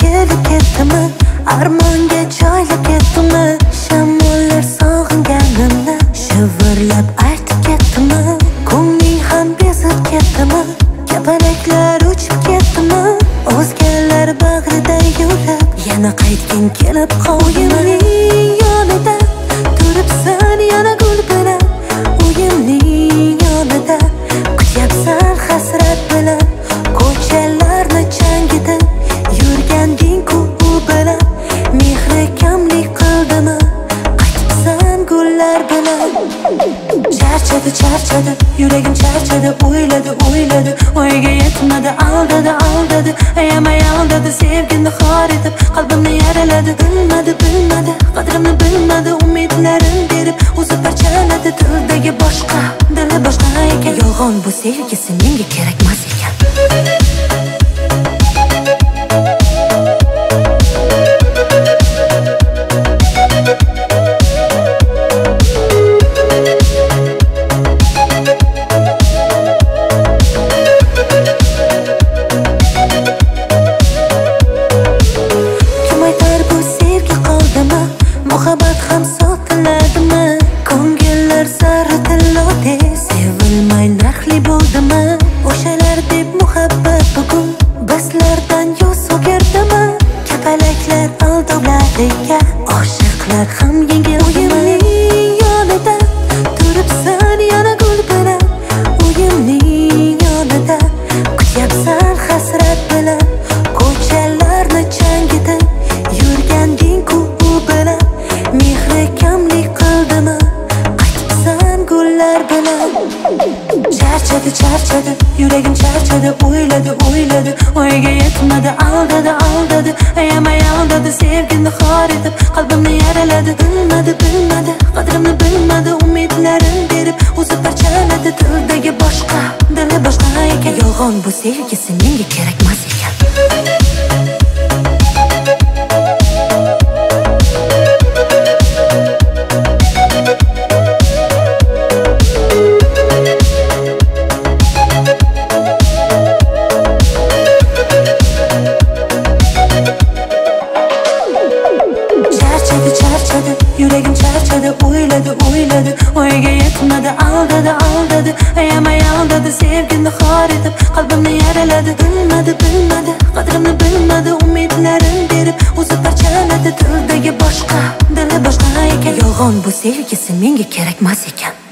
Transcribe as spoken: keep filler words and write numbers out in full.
kelib ketdimi, armonga joylab ketdimi, shamollar sog'inganimni shivirlab aytib ketdimi, ko'ngling ham bezib ketdimi, kapalaklar uchib ketdimi, o'zgalar bag'rida yurib yana qaytging kelib qo'yimning yonida turibsan yana gul bilan, uyimning yonida kutyapsan hasrat bilan, ko'chalarni changitib yurganding-ku u bilan, mehri kamlik qildimi, qaytibsan gullar bilan. Charchadi, charchadi, yuragim charchadi, o'yladi, o'yladi, o'yiga yetmadi, aldadi, aldadi, ayamay aldadi, sevgini xor etib qalbimni yaraladi. Bilmadi, bilmadi, qadrimni bilmadi, umidlarim berib o'zi parchaladi. Tildagi boshqa, dili boshqa ekan, yolg'on bu sevgisi menga kerakmas ekan. Muhabbat ham sotiladimi, ko'ngillar sari tillode sevilmay narxli bo'ldimi, o'shalar deb muhabbat bugun bizlardan yuz o'girdimi, kapalaklar aldovlariga oshiqlar ham yengil. Uyimning yonida turibsan yana gul bilan, uyimning yonida kutyapsan hasrat bilan, ko'chalarni changitib yurganding-ku u bilan, mehri kamlik qildimi, qaytibsan gullar bilan. Charchadi, charchadi, yuragim charchadi, o'yladi, o'yladi, o'yiga yetmadi, aldadi, aldadi, ayamay aldadi, sevgini xor etib qalbimni yaraladi. Bilmadi, bilmadi, qadrimni bilmadi, umidlarim berib o'zi parchaladi. Tildagi boshqa, dili boshqa ekan, yolg'on bu sevgisi menga kerakmas ekan. Yuragim charchadi, o'yladi, o'yladi, o'yiga yetmadi, aldadi, aldadi, ayamay aldadi, sevgini xor etib qalbimni yaraladi. Bilmadi, bilmadi, qadrimni bilmadi, umidlarim berib o'zi parchaladi. Tildagi boshqa, dili boshqa ekan, yolg'on bu sevgisi menga kerakmas ekan.